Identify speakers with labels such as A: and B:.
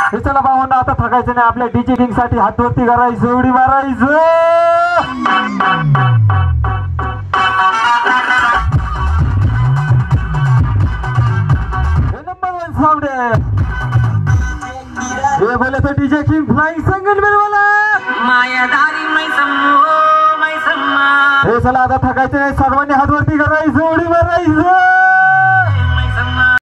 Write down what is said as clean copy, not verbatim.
A: हे चला भावांना आता थकायचं नाही आपल्या डीजे किंग साठी हात वरती करायचं उडी मारायचं नंबर 1 साउंड ये बोले तो डीजे किंग फ्लाइंग संगन में वाला
B: मायादारी मै सम्मा
A: हे चला आता थकायचं नाही सर्वांनी हात वरती करायचं उडी मारायचं